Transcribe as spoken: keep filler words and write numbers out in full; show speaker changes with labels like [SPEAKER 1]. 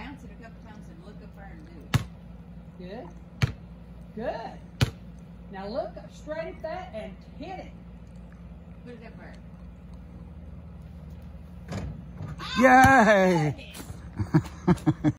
[SPEAKER 1] bounce it a couple times and look up there and do it.
[SPEAKER 2] Good. Good. Now look straight at that and hit it.
[SPEAKER 1] Put it up there.
[SPEAKER 3] Yay!